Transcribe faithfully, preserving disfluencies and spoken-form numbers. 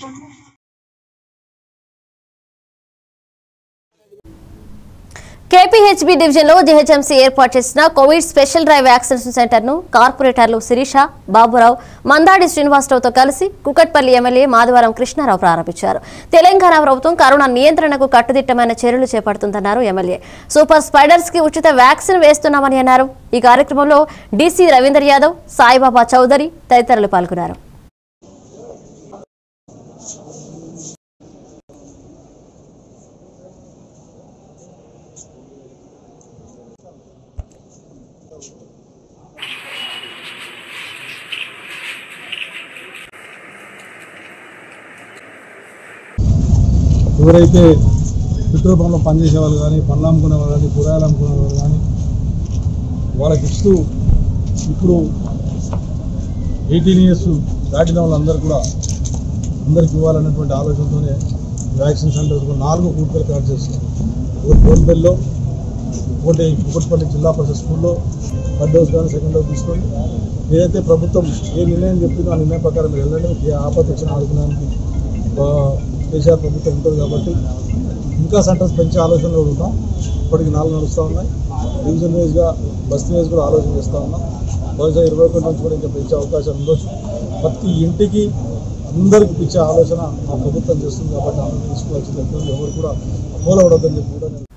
KPHB division లో జీహెచ్ఎంసీ ఏర్పాటు చేసిన Covid special drive vaccination center ను కార్పొరేటర్లు శిరీష, బాబురావు, మందాడి శ్రీనివాసరావుతో కలిసి కుకట్పల్లి ఎమ్మెల్యే మాధవరం కృష్ణారావు ప్రారంభించారు. తెలంగాణ ప్రభుత్వం కరోనా నియంత్రణకు కట్టుదిట్టమైన చర్యలు చేపడుతుందన్నారు ఎమ్మెల్యే. సూపర్ స్పైడర్స్ కి ఉచిత వ్యాక్సిన్ వేస్తున్నామని అన్నారు. ఈ కార్యక్రమంలో డీసీ రవీందర్ యాదవ్, సాయిబాబా చౌదరి తదితరులు పాల్గొన్నారు. ఎవరైతే పెట్రోల్ పంప్లో పనిచేసే వాళ్ళు కానీ, పండ్లు అమ్ముకునే వాళ్ళు కానీ, కూరగాయలు అమ్ముకునే వాళ్ళు కానీ వాళ్ళకి ఇస్తూ ఇప్పుడు ఎయిటీన్ ఇయర్స్ దాటిన వాళ్ళందరూ కూడా అందరికి ఇవ్వాలన్నటువంటి ఆలోచనతోనే వ్యాక్సిన్ సెంటర్స్ నాలుగు కూర్పల్లి కార్డు చేస్తున్నారు. ఒకటి బోన్పల్లిలో, ఒకటి కుకట్పల్లి జిల్లా పరిషత్ స్కూల్లో ఫస్ట్ డోస్ కానీ సెకండ్ డోస్ తీసుకోండి. ఏదైతే ప్రభుత్వం ఏ నిర్ణయం చెప్తుందో ఆ నిర్ణయం ప్రకారం మీరు వెళ్ళండి. ఏ ఆపద వచ్చిన ఆడుకోవడానికి కేసీఆర్ ప్రభుత్వం ఉంటుంది కాబట్టి ఇంకా సెంటర్స్ పెంచే ఆలోచనలు ఉంటాం. ఇప్పటికి నాలుగు నడుస్తూ ఉన్నాయి. డివిజన్ వైజ్గా, బస్తీ వైజ్ కూడా ఆలోచన చేస్తూ ఉన్నాం. బహుశా ఇరవై ఒకటి నుంచి కూడా ఇంకా పెంచే అవకాశం ఉండొచ్చు. ప్రతి ఇంటికి అందరికి ఇచ్చే ఆలోచన మా ప్రభుత్వం చేస్తుంది కాబట్టి అందరూ తీసుకోవాల్సింది. ఎవరు కూడా మూలవడద్దని చెప్పి కూడా